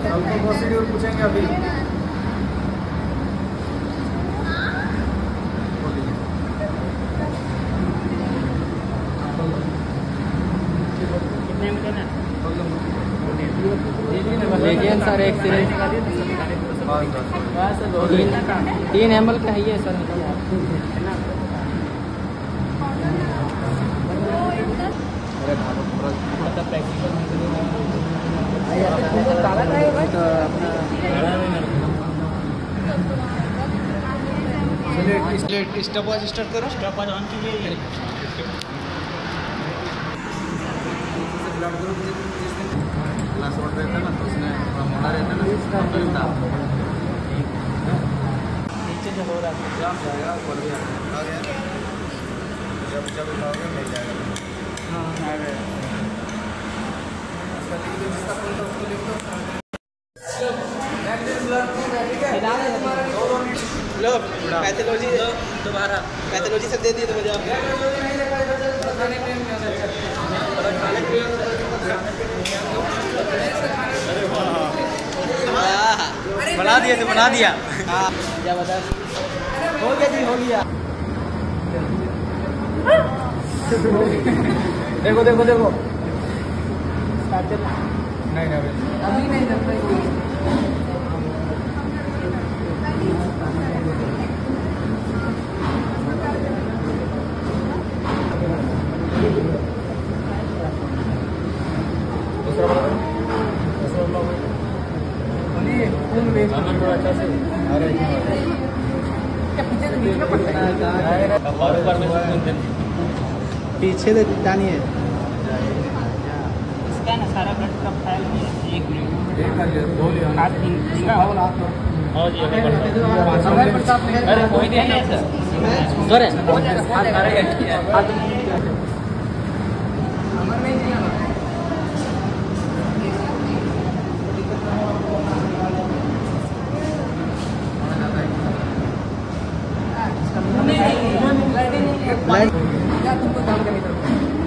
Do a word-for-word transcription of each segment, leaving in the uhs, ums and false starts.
आपको प्रोसीड्यूर पूछेंगे अभी। लेकिन सर एक सिरिंज तीन तीन एम एल का है ये सर। स्टॉपवॉच स्टार्ट करो। स्टॉपवॉच ऑन कीजिए। ब्लड ग्रुप जिस दिन लास्ट रोड रहता ना तो उसमें थोड़ा मोटा रहता ना उसका नीचे जो हो रहा है जाम जाएगा ऊपर भी आ गया। जब जब उठाओगे मिल जाएगा। हाँ आ गया। उसका लिख दो जिसका फोन था उसको लिख दो। लो पैथोलॉजी दोबारा पैथोलॉजी से दे दिए तो मुझे आप बना दिया तो बना दिया। हाँ क्या बता हो गया जी हो गया। देखो देखो देखो नहीं नहीं अभी नहीं लगता। पीछे से जानी है इसका ना सारा ब्लड का फाइल है। एक मिनट अरे कोई नहीं है सर तुमको काम करने का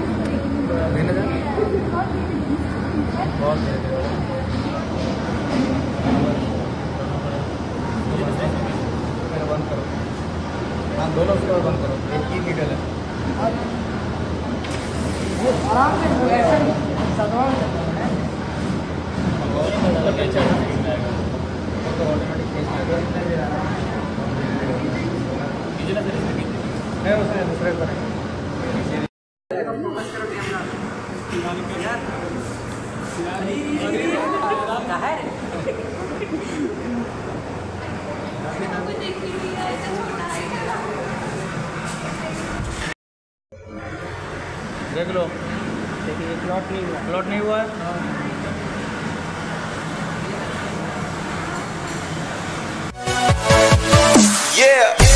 बंद करो। हाँ दोनों उसको बंद करो। एक ही नीडल है वो आराम से ऐसे साधारण है उसने दूसरे पर देख लो। देखिए प्लॉट नहीं हुआ प्लॉट नहीं हुआ है। Yeah.